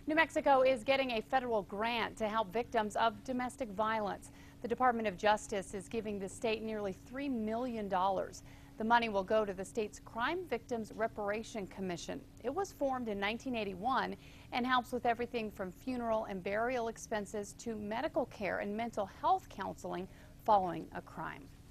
New Mexico is getting a federal grant to help victims of domestic violence. The Department of Justice is giving the state nearly $3 million. The money will go to the state's Crime Victims Reparation Commission. It was formed in 1981 and helps with everything from funeral and burial expenses to medical care and mental health counseling following a crime.